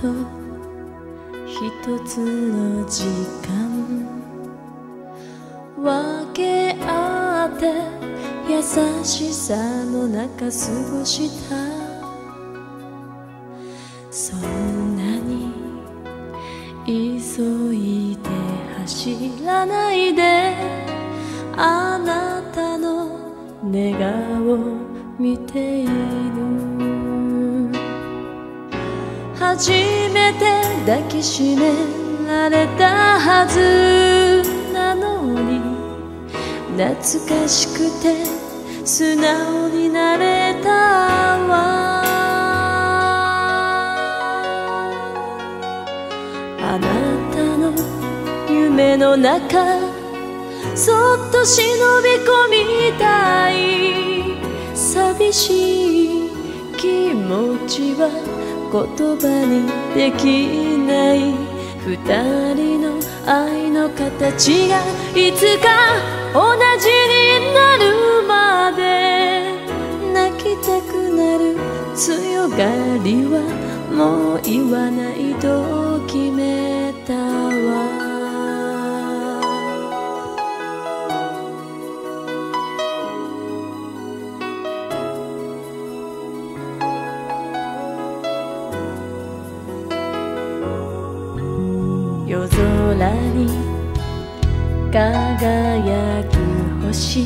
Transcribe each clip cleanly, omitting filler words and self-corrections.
と一つの時間分け合って優しさの中過ごした。そんなに急いで走らないで、あなたの寝顔見ている。初めて抱きしめられたはずなのに、懐かしくて素直になれたわ。あなたの夢の中そっと忍び込みたい。寂しい気持ちは言葉にできない。二人の愛の形がいつか同じになるまで、泣きたくなる強がりはもう言わないと決めたわ。夜空に輝く星、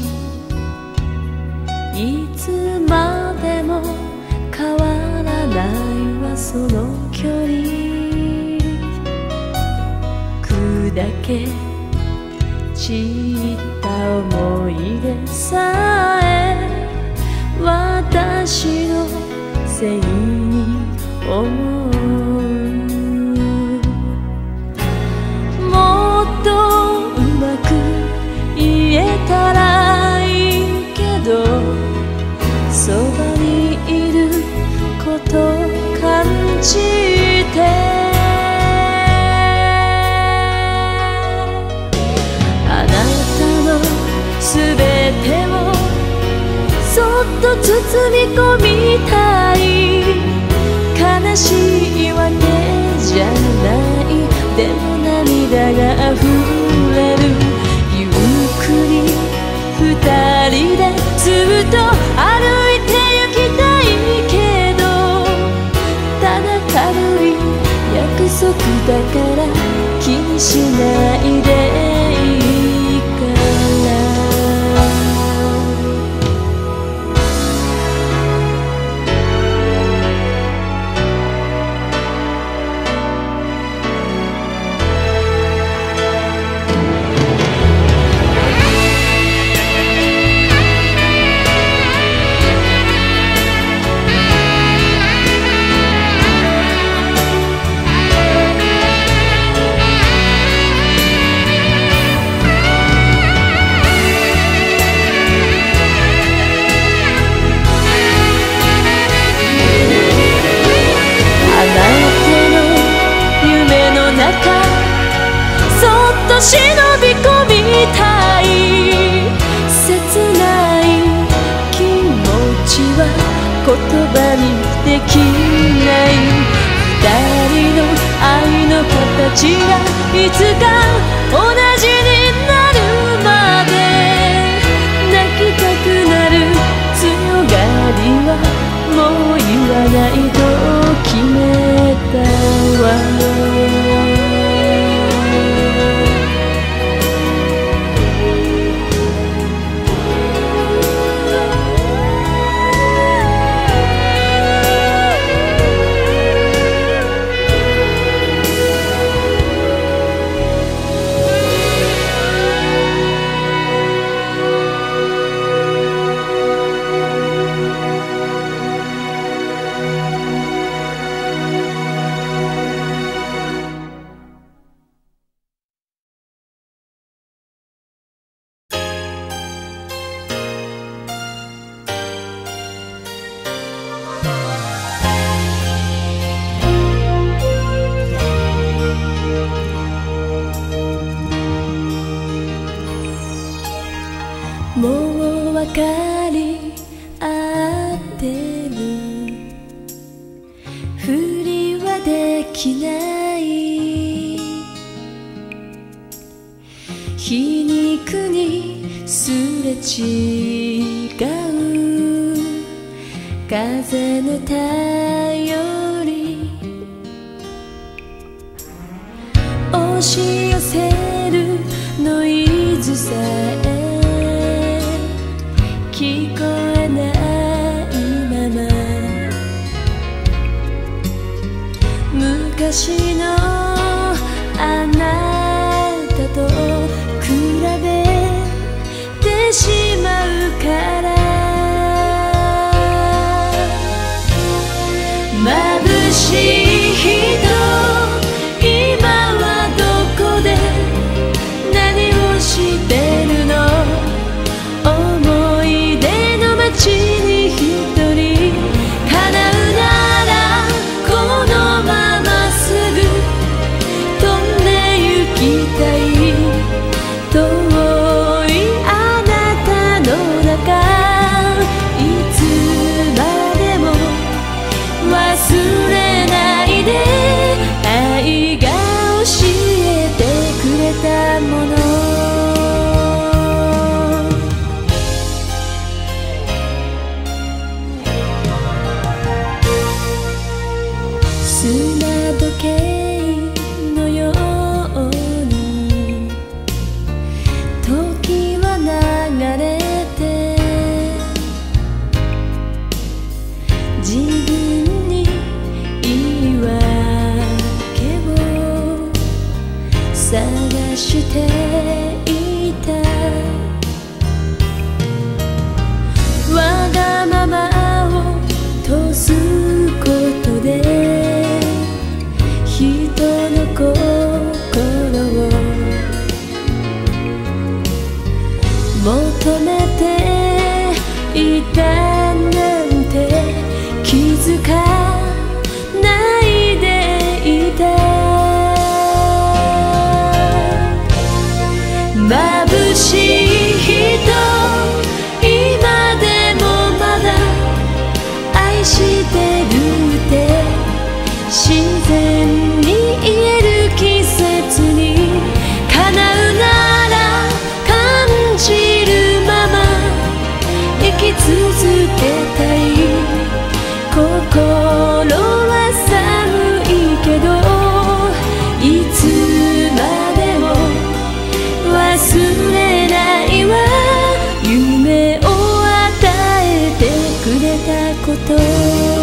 いつまでも変わらないわその距離。砕け散った思い出さえ私のせいに思う。たらいいけど、そばにいること感じて、あなたのすべてをそっと包み込みたい。悲しいわけじゃない、でも涙が溢れる。二人でずっと歩いて行きたいけど、ただ軽い約束だから気にしないでいいから。忍び込みたい。切ない気持ちは言葉にできない。二人の愛の形がいつか同じになるまで、泣きたくなる強がりはもう言わないと決めたわ。 きない皮肉にすれ違う風の便り押し寄せるノイズさえ聞こえないまま昔のあなたと比べてしまうから眩しい人今はどこで何をしてるの思い出の街に一人叶うならこのまますぐ飛んで行きたい遠いあなたの中いつまでも忘れないで愛が教えてくれたもの砂時計のように時は流れて自分に言い訳を探していたわがままを通すことで人の心を求めていたなんて気づかないでいた眩しい人今でもまだ愛してるって自然に言える季節に叶うなら感じるまま生き続けたい心は寒いけどいつまでも忘れないわ夢を与えてくれたこと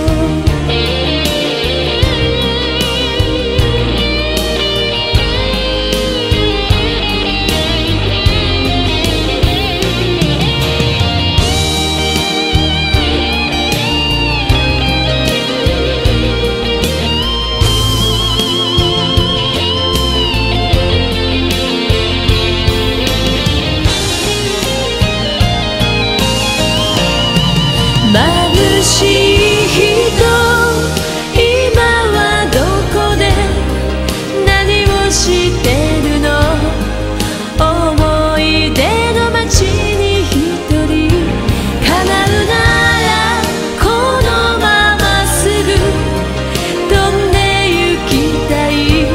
眩しい人今はどこで何をしてるの思い出の街に一人叶うならこのまますぐ飛んで行きたい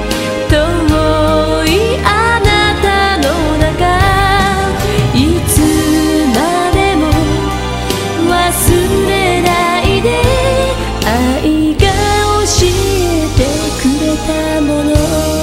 遠いあなたの中いつまでも忘れないで愛が教えてくれたもの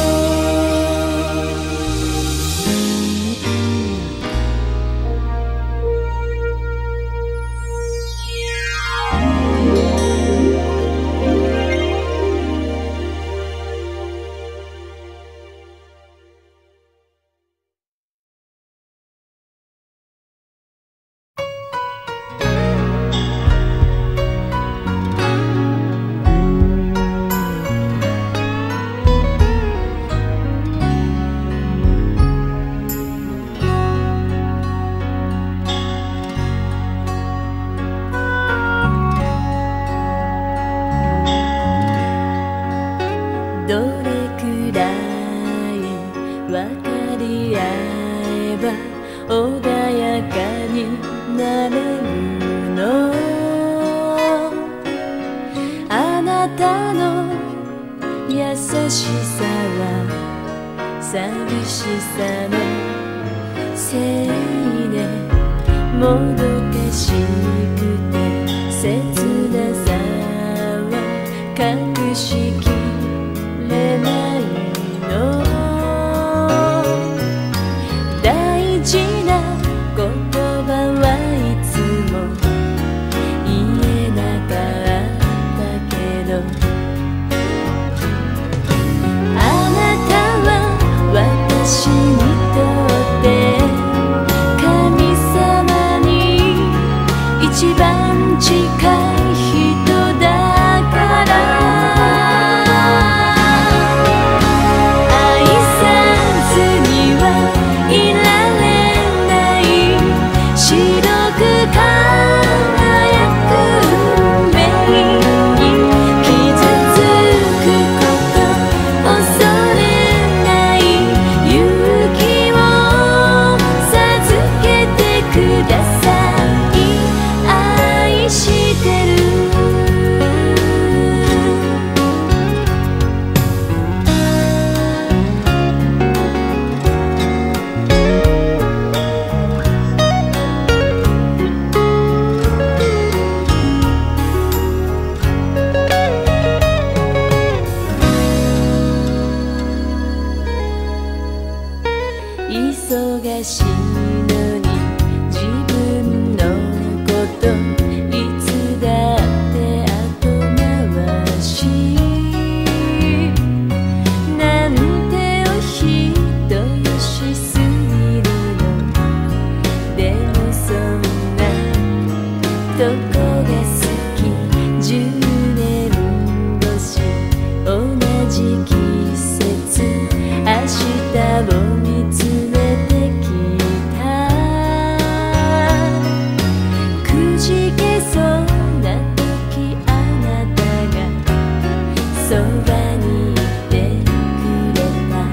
どれくらい分かり合えば穏やかになれるのあなたの優しさは寂しさのせいでもどかしくて切なさは隠しきれないの。大事な言葉はいつも言えなかったけど、あなたは私にとって神様に一番近い人だから。愛さずにはいられない白く輝く運命に傷つくこと恐れない勇気を授けてください。愛してる。忙しいのに自分のこといつだって後回しなんてお人よしすぎるの。でもそんなとこが好き。10年越し同じ季節明日を見つめてきた。くじけそうな時あなたがそばにいてくれた。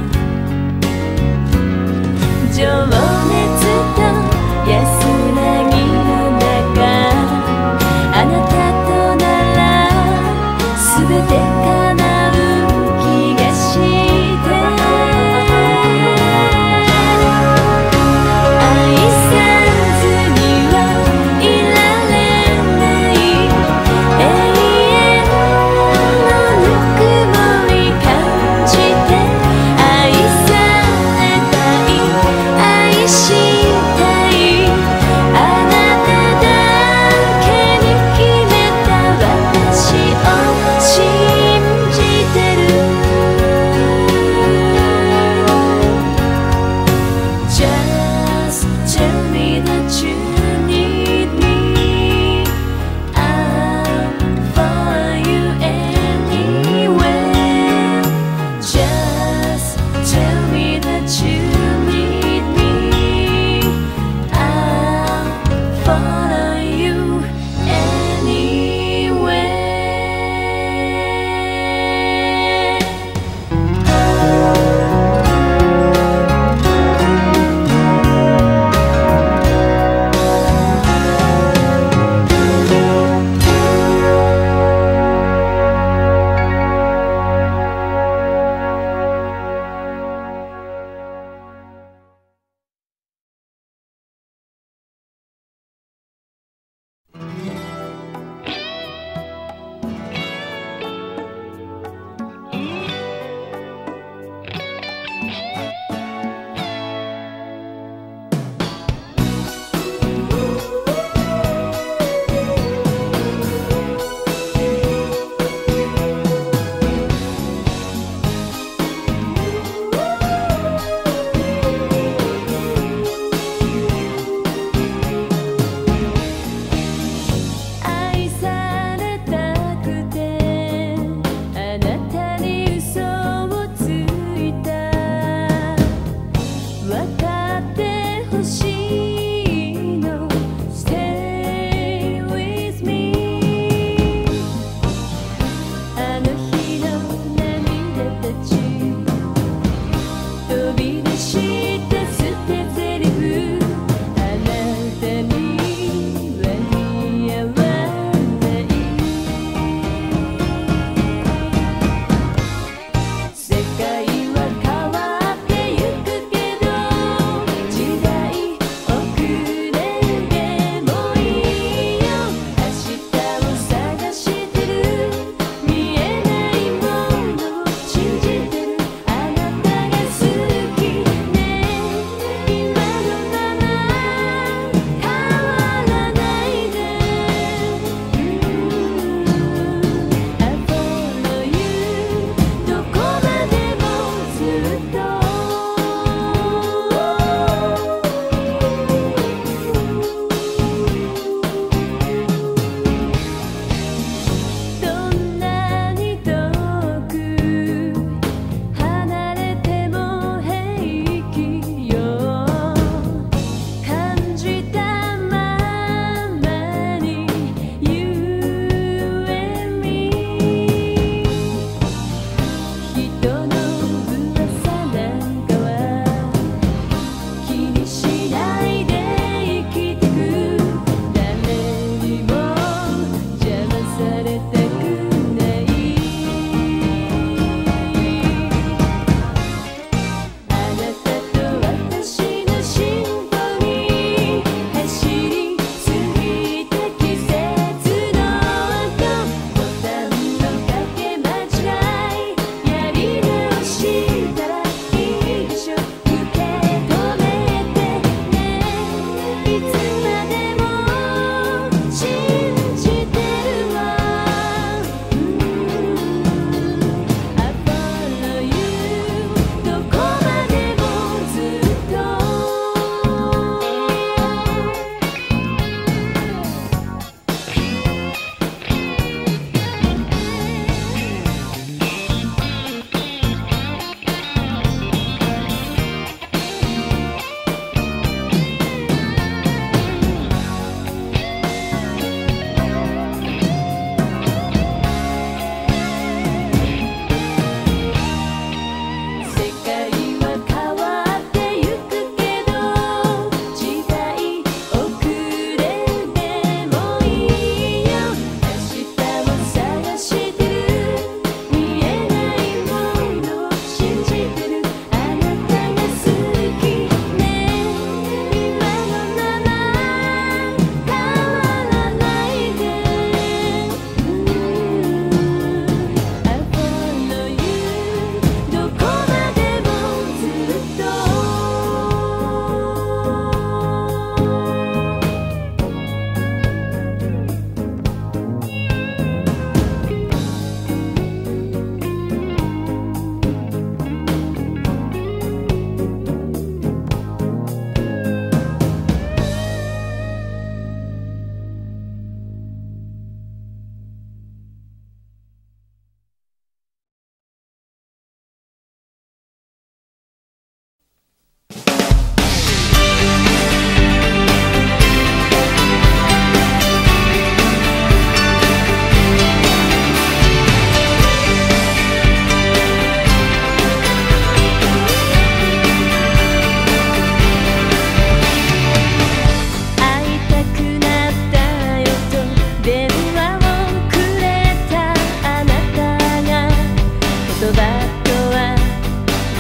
情熱と安らぎの中あなたとなら全て叶う気がして愛さずにはいられない永遠のぬくも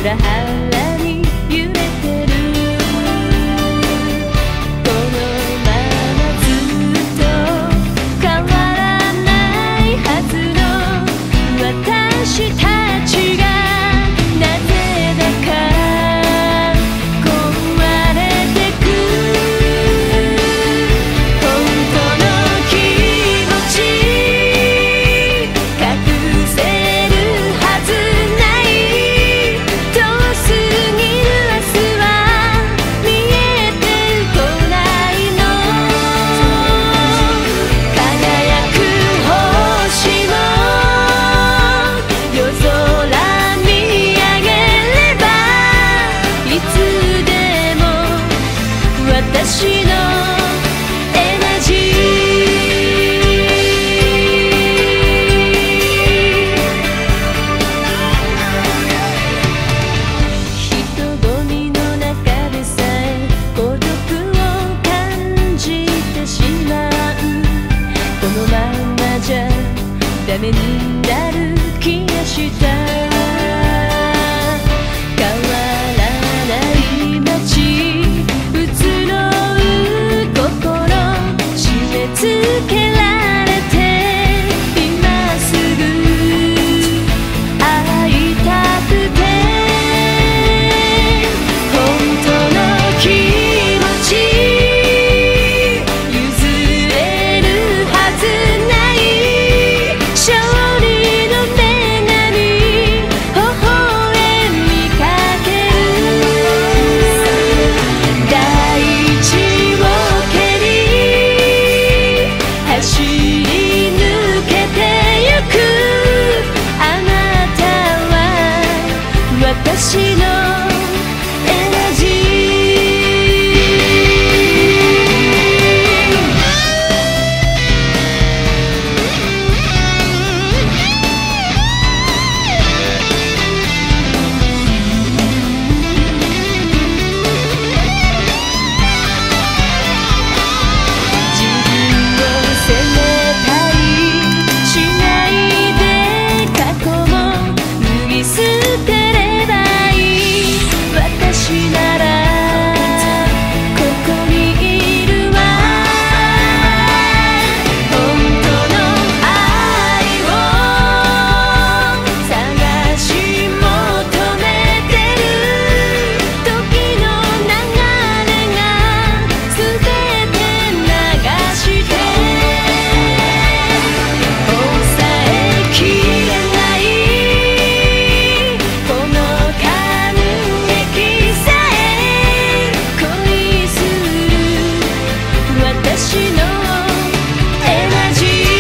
裏腹に揺れてる。このままずっと変わらないはずの私たちがなぜだか壊れてく。本当の気持ち隠せるはずない。遠すぎる明日は見えてこないの。輝く星も夜空見上げればいつでも私のエナジ人混みの中でさえ孤独を感じてしまう。このままじゃダメになる気がした。変わらない街移ろう心締め付けられて今すぐ会いたくて。本当の気持ち譲れるはずない。勝利の女神微笑みかける。大地を蹴り走り抜けてゆく。あなたは私のエナジー。自分を責めたりしないで過去も脱ぎ捨てればいい。私ならここにいるわ。本当の愛を探し求めてる。時の流れが全て流して抑えきれないこの感激さえ恋する私のエナジー。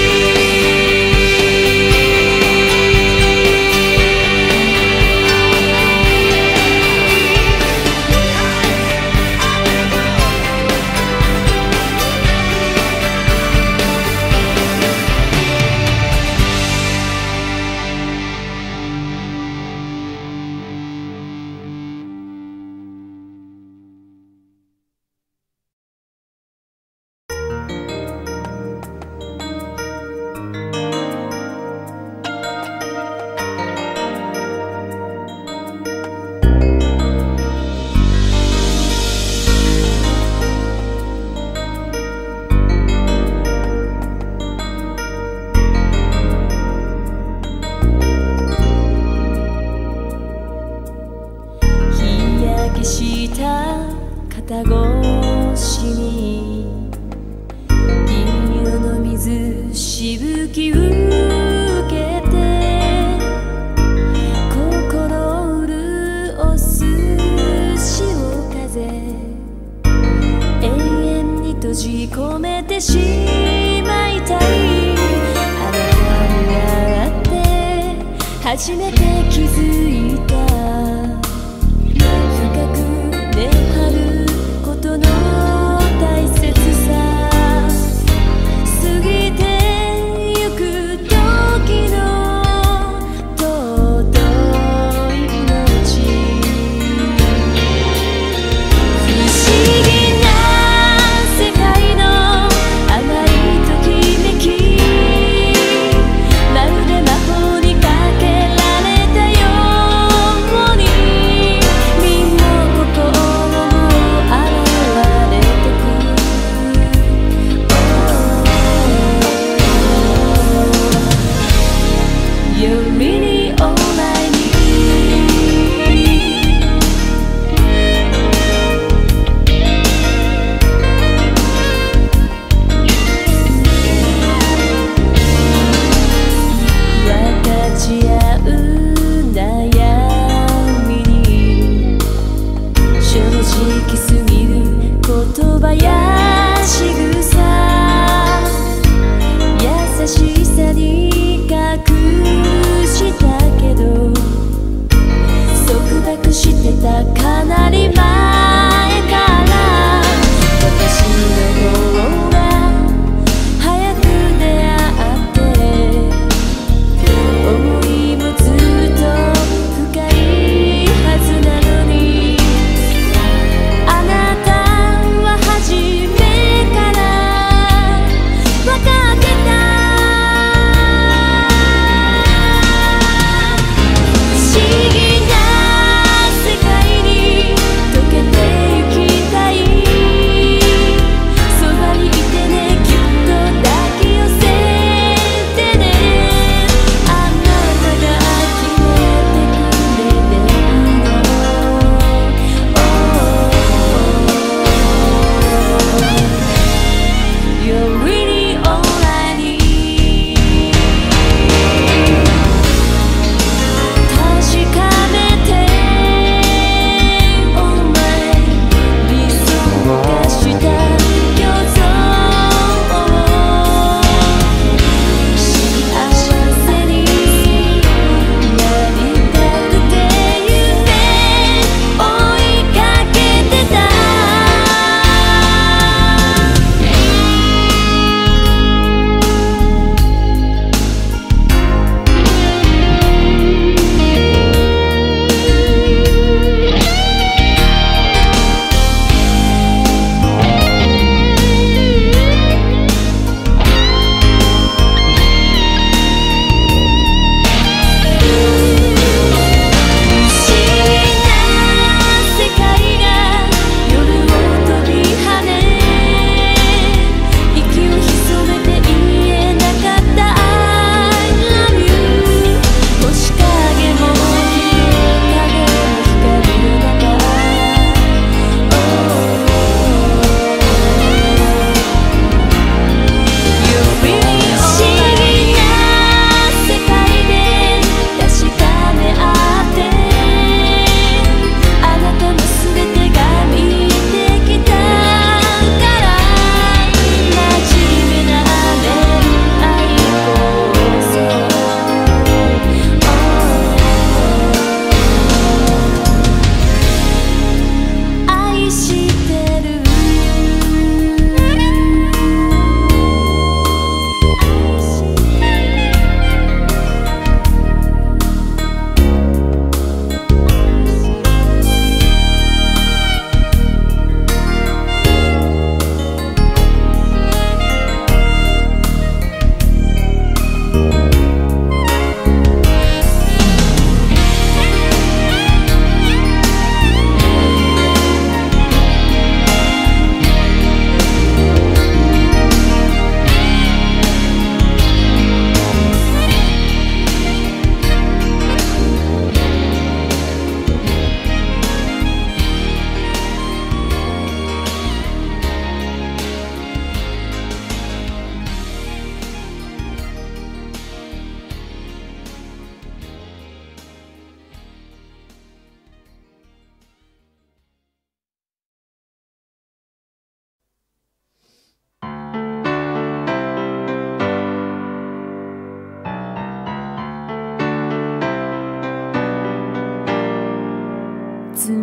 日焼けした肩越しに銀色の水しぶき受けて心を潤す潮風永遠に閉じ込めてしまいたい。あなたに会って初めて気づいた。深く根張ることの大切さ。過ぎてゆく時の尊い命。不思議な世界の甘いときめき。まるで魔法にかけられ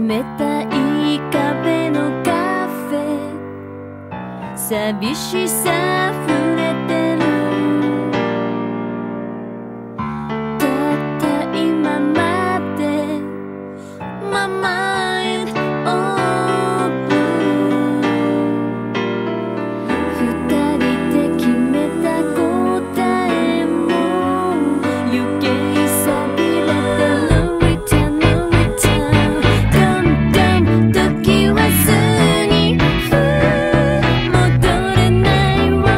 冷たい壁のカフェ、寂しさ溢れてる。たった今まで My mind open、 二人で決めた答えも余計さびれてる。Return no return、 Dum dum 時は過ぎ戻れないわ。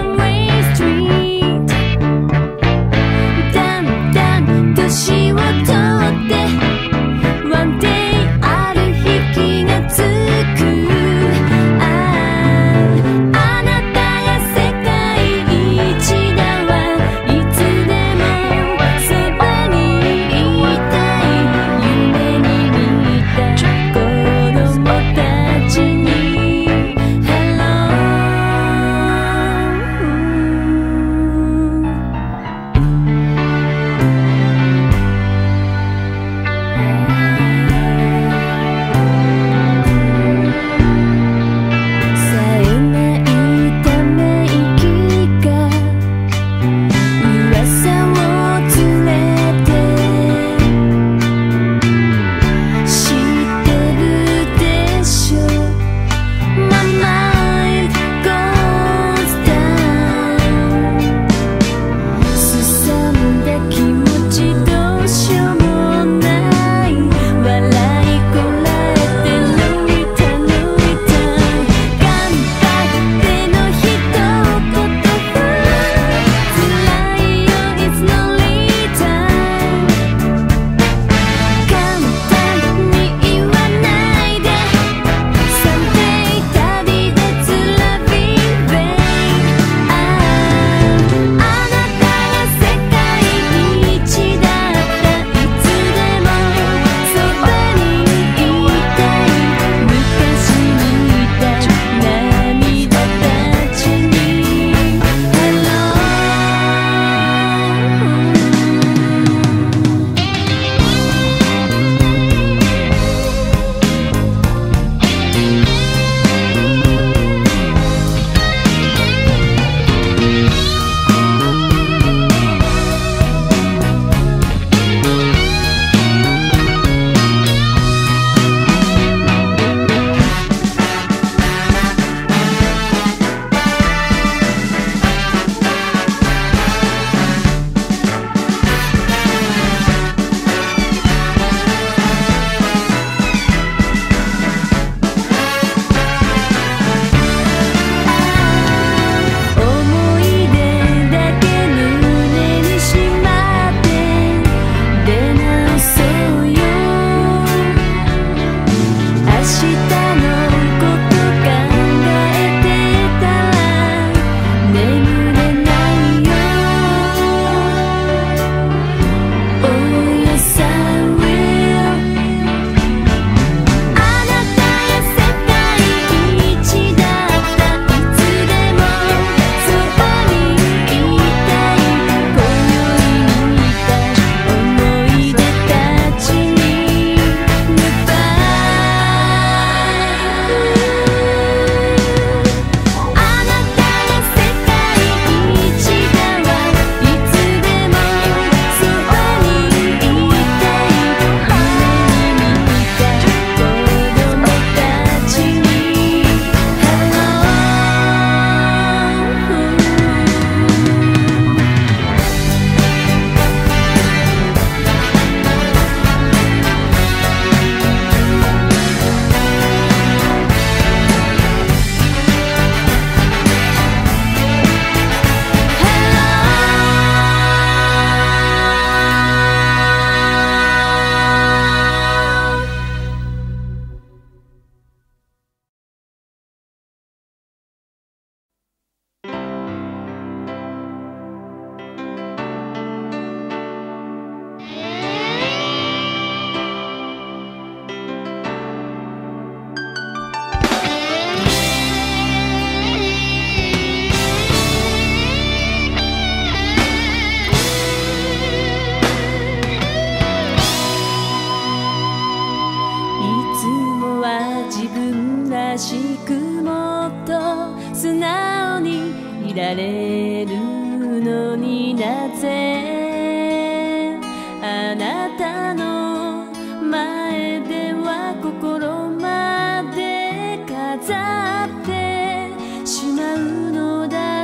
いられるのになぜあなたの前では心まで飾ってしまうのだ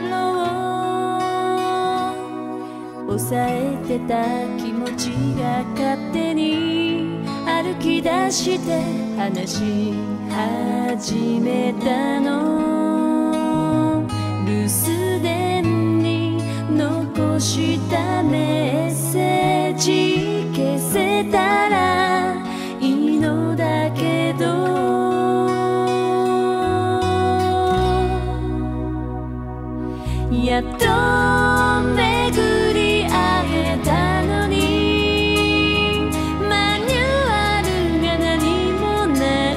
ろう。抑えてた気持ちが勝手に歩き出して話し始めたの。留守電に残したメッセージ消せたらいいのだけど、やっと巡り会えたのにマニュアルが何もない。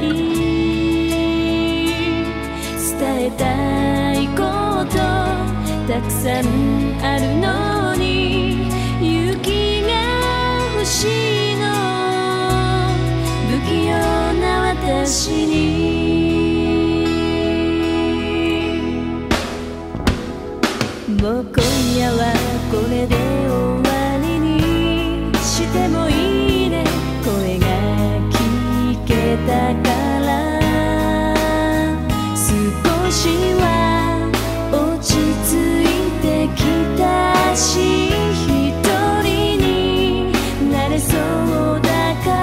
伝えたいことたくさんあるのに勇気が欲しいの。不器用な私にもう今夜はこれで終わりにしてもいいね。声が聞けたから少しは落ち着いてきたし、一人になれそうだから。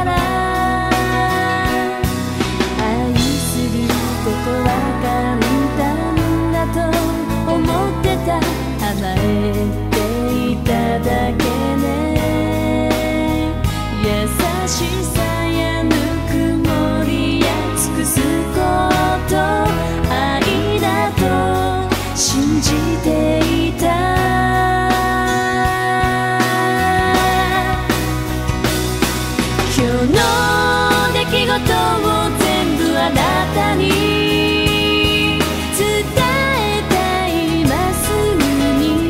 愛することは簡単だと思ってた。甘えていただけね。優しさやぬくもりや尽くすこと愛だと信じていた。今日の出来事を全部あなたに伝えたいますぐに。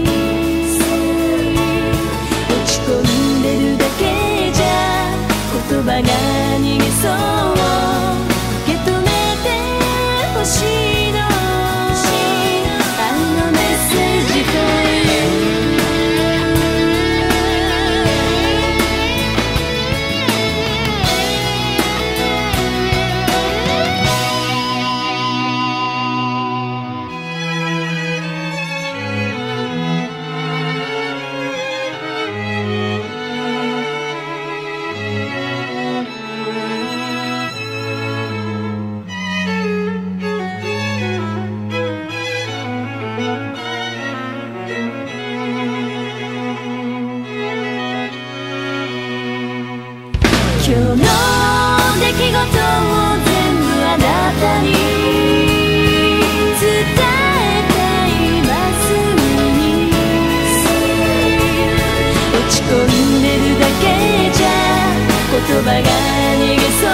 落ち込んでるだけじゃ言葉が逃げそう。受け止めてほしいの。愛のメッセージ for you。 今日の出来事を全部あなたに伝えたいますぐに。落ち込んでるだけじゃ言葉が逃げそう。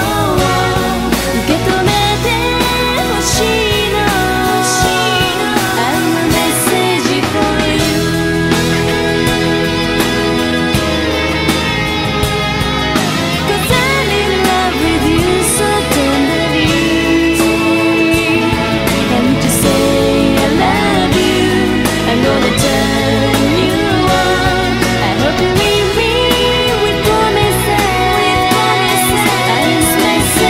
受け止めてほしいの。愛のメッセージ for you。Promises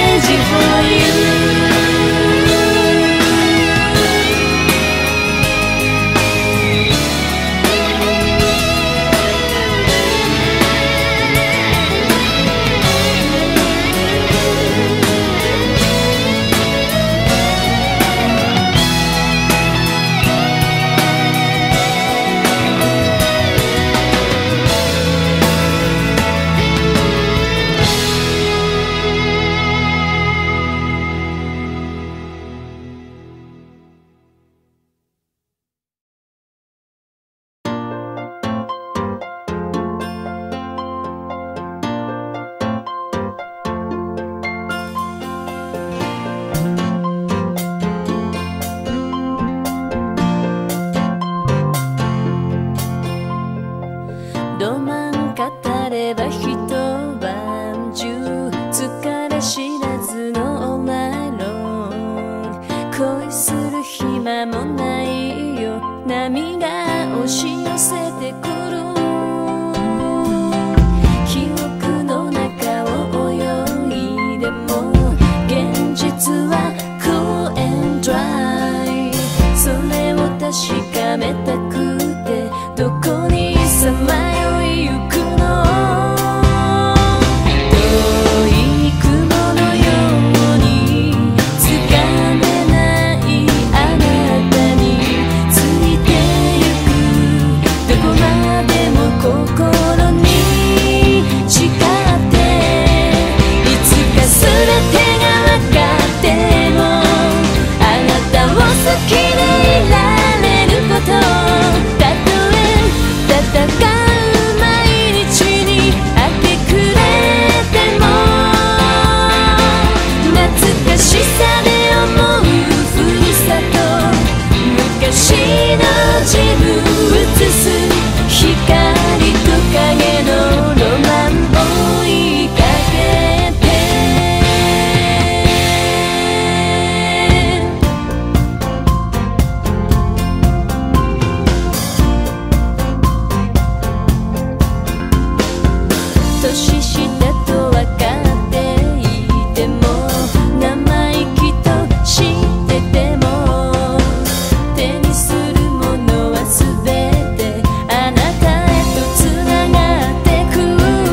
したと分かっていても生意気と知ってても手にするものは全てあなたへとつながってく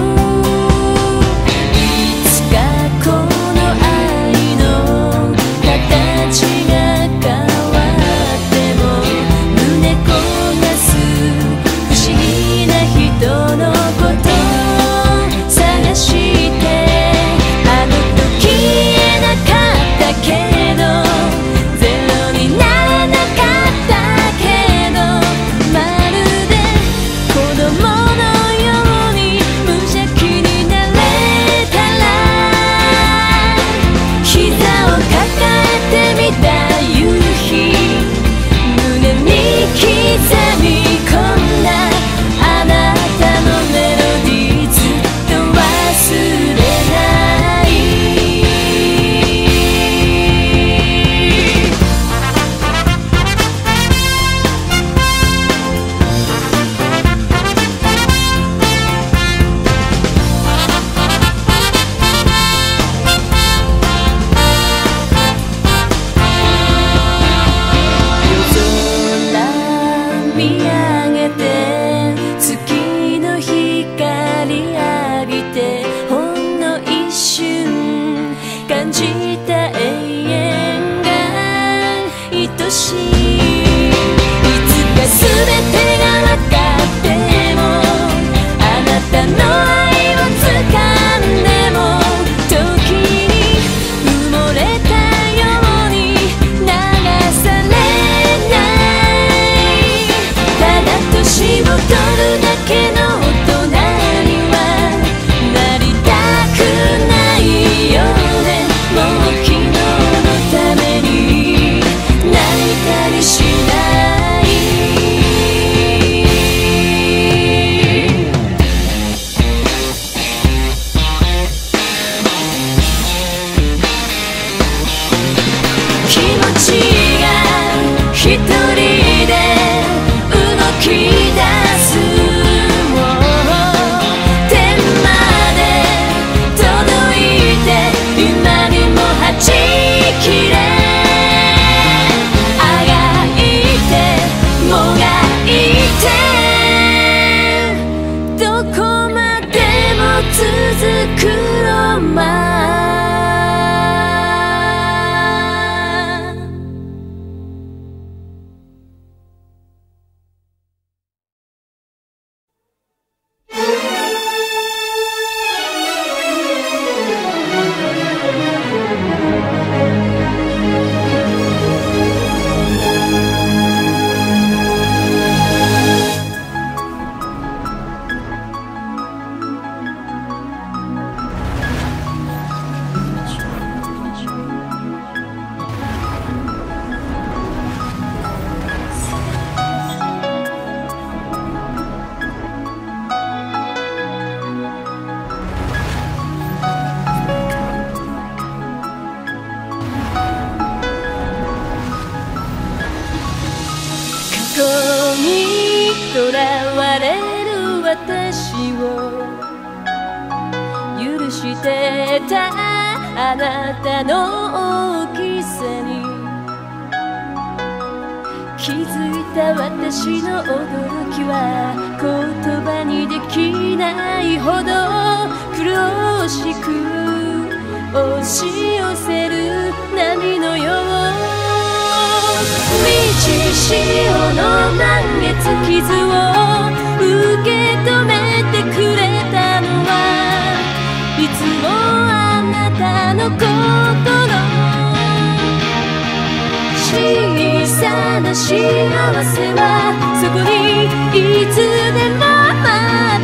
いつかこの愛の形が変わっても胸焦がす不思議な人のこと探してあの時言えなかったけどゼロにならなかったけどまるで子供のように無邪気になれたら膝を抱えてみた夕日胸に刻み込んだあなたのメロディーずっと忘れない夜空見上げて月の光浴びてほんの一瞬感じた永遠が愛しいいつか全てが分かってもあなたの愛を掴んでも時に埋もれたように流されないただ年を取るだけの大人にはなりたくないよねもう昨日のために泣いたりしない気持ちが一人で動き出すもう天まで届いて今にもはじきれあがいてもがいてどこまでも続くロマン過去にとらわれる私を許してたあなたの大きさに気づいた私の驚きは言葉にできないほど苦しく押し寄せる波のよう満ち潮の満月傷を受け止めてくれたのはいつもあなたのことの小さな幸せはそこにいつでも待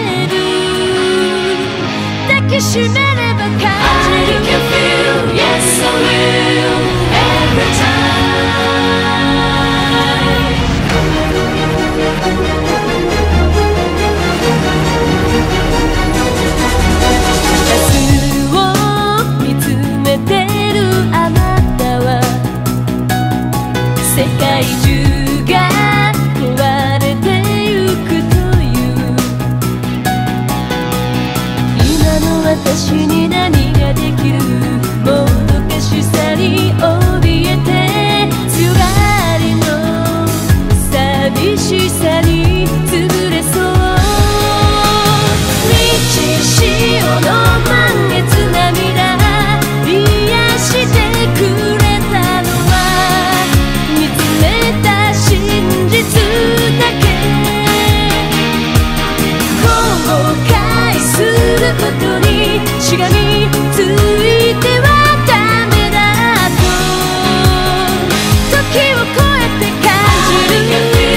ってる抱きしめれば感じる I can feel, yes I will every time世界中が壊れてゆくという私に何ができる。もどかしさに怯えて強がりの寂しさに潰れそう。満ち潮の満月涙癒してくれたのは見つめた真実だけ。後悔することにしがみついてはダメだと時を超えて感じる。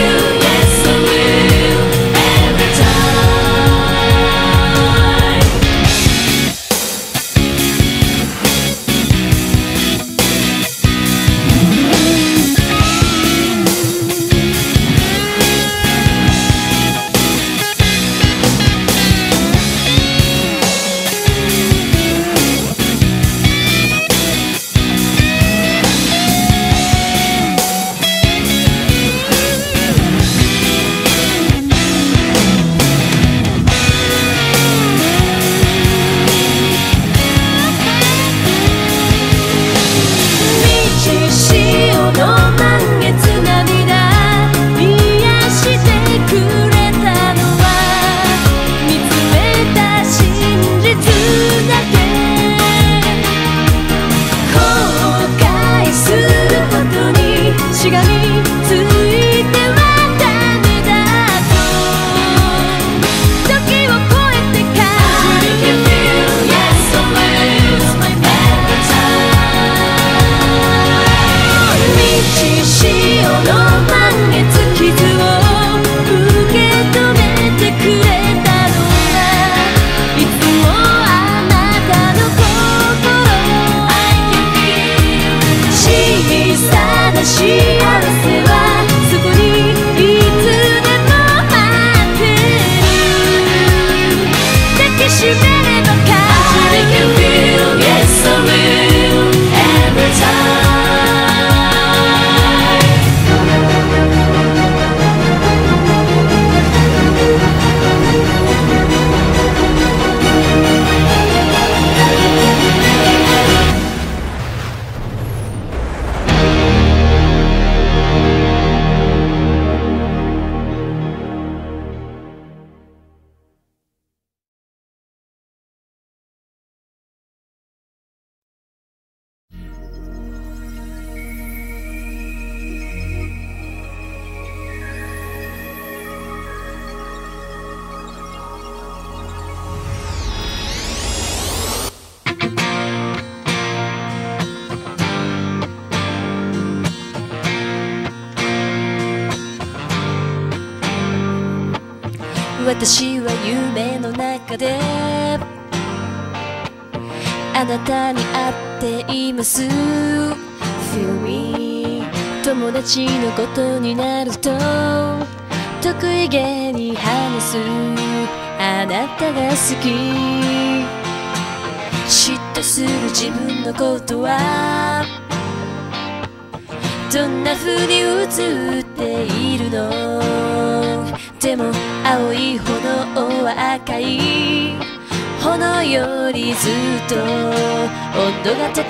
しがみついてはダメだと時を超えて感じる。満ち潮の満月傷を受け止めてくれたのはいつもあなたの心。小さな幸せはそこにいつでも待ってる。抱きしめれば感じる。Yes, I will every time。私は夢の中であなたに会っています。 Feel me。 友達のことになると得意げに話す。あなたが好き。嫉妬する自分のことはどんな風に映っているの。でも青い炎は赤い炎よりずっと温度が高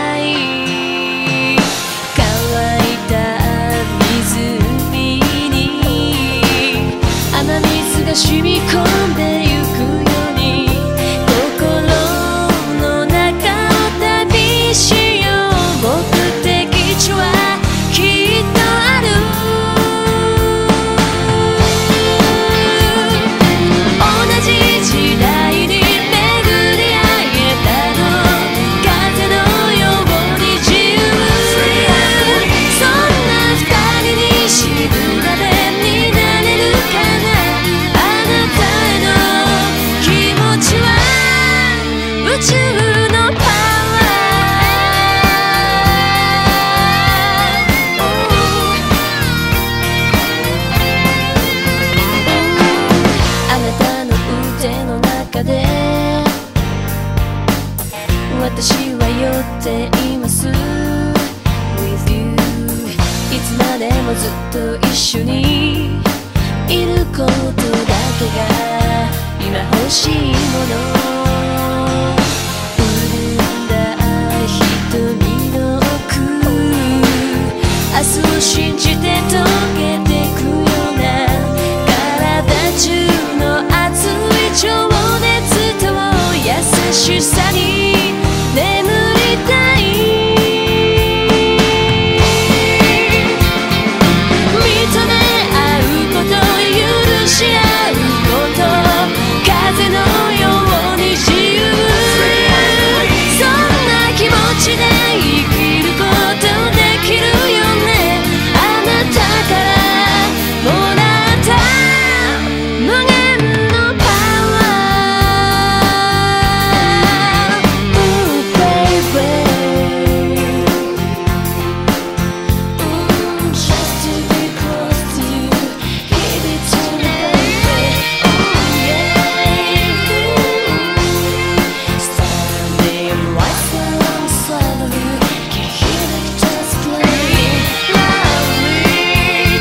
い。乾いた湖に雨水が染み込んでゆくように心の中を旅しよう。目的地はきっとある。同じ時代に巡り合えたの。風のように自由。そんな二人に縛られになれるかな。あなたへの気持ちは宇宙のパワー。あなたの腕の中で私は酔っています。 With you。 いつまでもずっと一緒にいることだけが今欲しいもの。 しさに眠りたい。認め合うこと、許し合うこと、風のように自由、そんな気持ちで生きることできるよね。あなたからもらった無限のパワー、Ooh, baby. Just to be close to you, give it to me, baby. Oh yeah. Standing right alongside of you, can hear the guitars playing. Lovely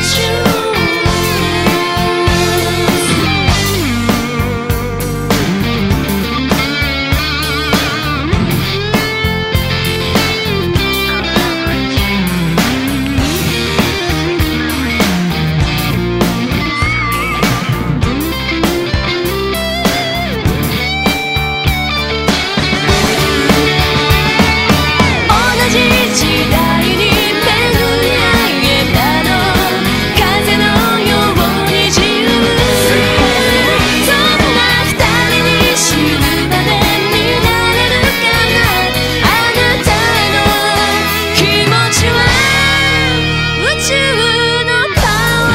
tunes.「同じ時代に巡り合えたの」「風のように自由」「そんな二人に死ぬまでになれるかな」「あなたの気持ちは宇宙のパワ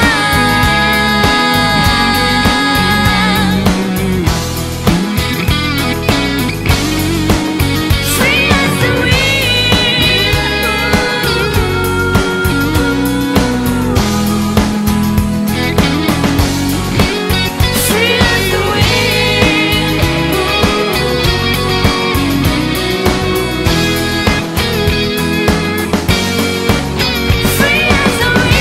ー」Free as the wind. Free as the wind. Free as the wind.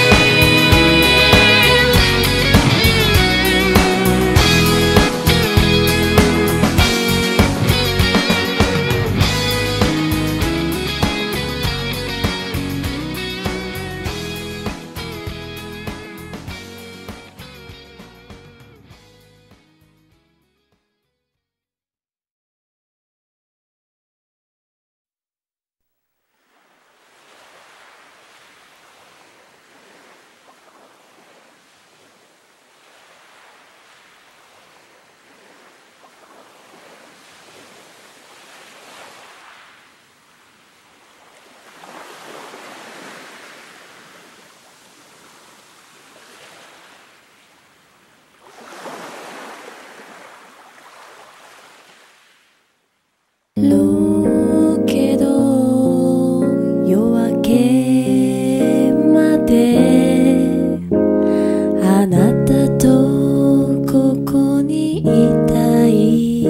ろうけど夜明けまであなたとここにいたい。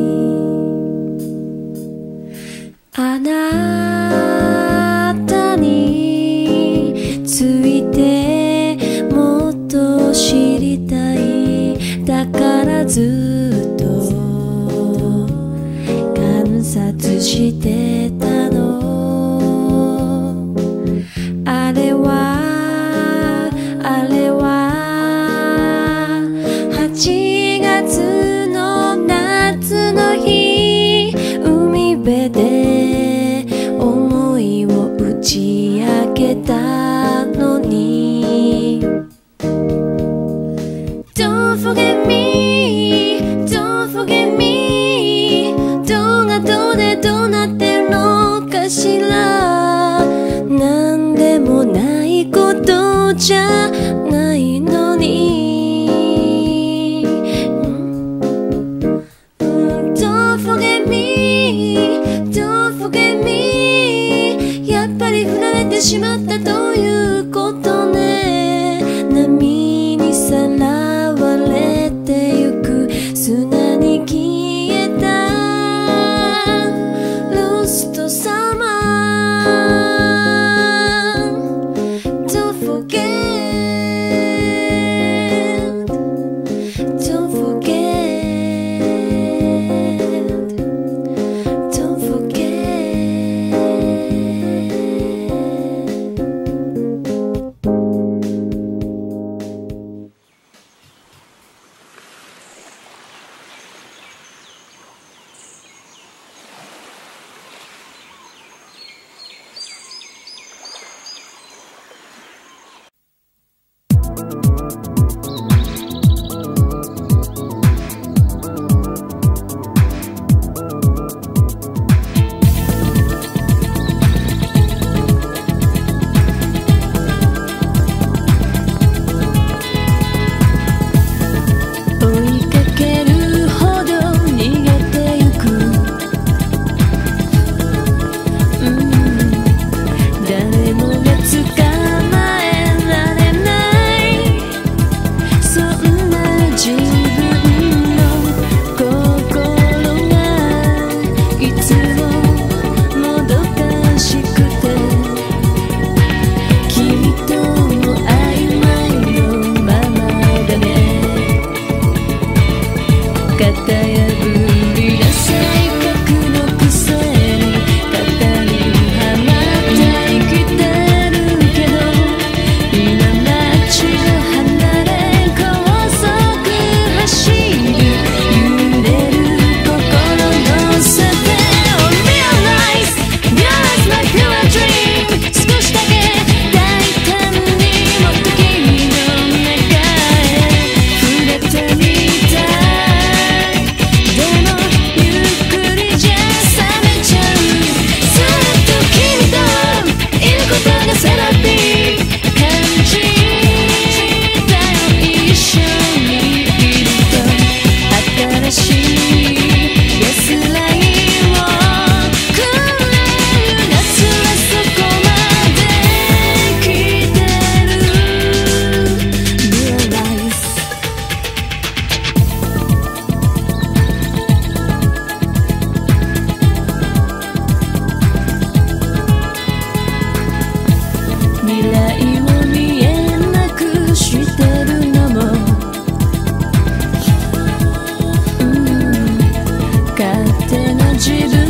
あなたについてもっと知りたい。だからずっと観察してたの。あれは8月の夏の日、海辺で思いを打ち明けたのに。 Don't forget me, don't forget me。 どうでどうなってるのかしら。なんでもないことじゃないのに。Don't forget me, don't forget me。 やっぱり振られてしまったということね。波にさらわれてゆく砂に消えたLost summer. Don't forget, don't forget, don't forget. 自分